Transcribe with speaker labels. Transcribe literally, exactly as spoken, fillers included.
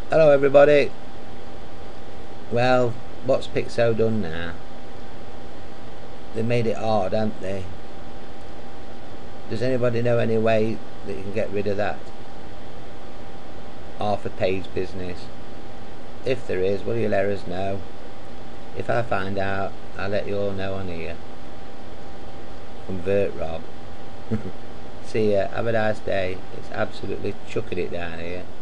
Speaker 1: Hello everybody. Well, what's PICZO done now? They made it hard, haven't they? Does anybody know any way that you can get rid of that half a page business? If there is, will you let us know? If I find out, I'll let you all know on here. From VERTROB. See ya, have a nice day. It's absolutely chucking it down here.